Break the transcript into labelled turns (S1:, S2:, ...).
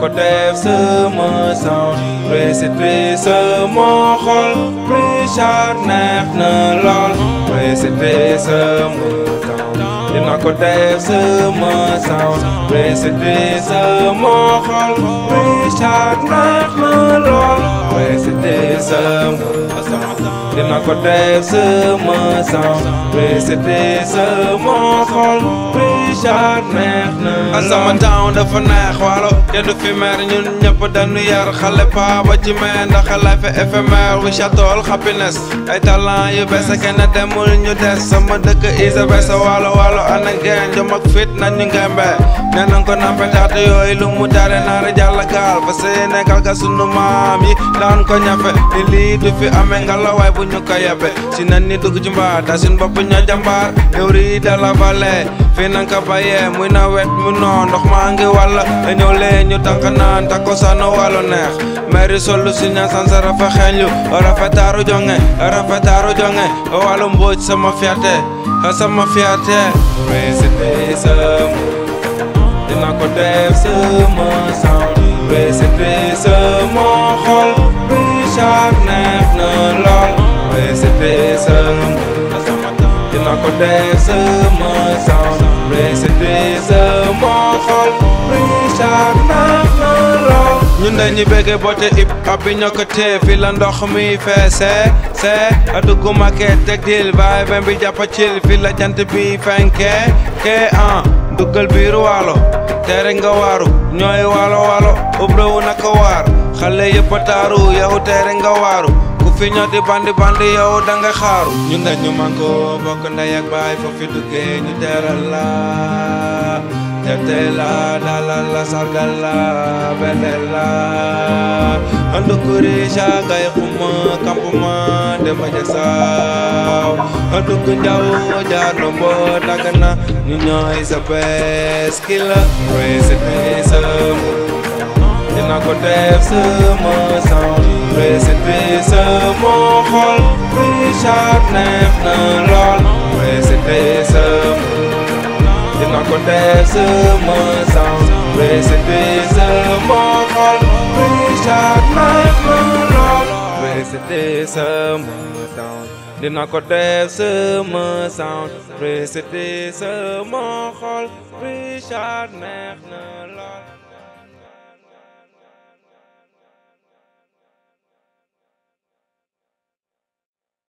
S1: ko def sama sound récité sama xol Richard neex na lool récité sama sound dina ko def sama sound récité sama xol Richard neex na lool récité sama sound dina ko def sama sound récité sama xol Richard neex na lool sama town dafa neex waalo kenn du fi mer ñun ñëpp dañu yar xale pa ba ci mee ndax life éphémère Richard Toll happiness ay talent yu bees kenn demul ñu des sama dëkk isa bees waalo waalo ana ngeen jom ak fit nañu ngembe nee nañ ko nampetaat yooyu lu mu tare naara jàll gaal fa Sénégal ga sunu maam yi daan ko ñafe ni lii du fi amee ngalawaay bu ñu ko yebe si nan ni dugg ci mbaar ta suñ bopp ñoo jàmbaar yow rii de la vallée fii nan ko bayee muy nawet mu noon ndox maa ngi walla da ñëw leen ñu tànk naan ta ko sànn wàllu neex mairie solu si ña sansa rafa xeeñlu rafetaaru jonge wàllu mbooj sama fierté récité sama dina ko def sama sound récité sama xol Richard neex na lool récité sama dina ko def sama sound récité sama xol Richard neex na lool ñun dañuy bëgge boote hip hop bi ñoo ko tee fi la ndox mi feese dugg maquette teg dil baay ben bi jàppa cil fi la jant bi fenke duggal biir waalo tere nga waaru ñooy waalo ubrewu naka waar xale yëpp a taaru yow tere nga waaru ku fi ñoo di bandi yow da nga xaaru ñun dañu manko bokk ndey ak baay foofu duggee ñu teral la tete la dalal la sargal la belel la andu kuri gay xuma campement de baja saw andu ku njaw jaar no mbo dagana ñu ñooy sa bes kila récité sama dina ko def sama sound récité sama xol Richard neex na lool récité sama dina ko def sama sound récité sama xol Richard neex na lool récité sama sound dina ko def sama sound récité sama xol Richard neex na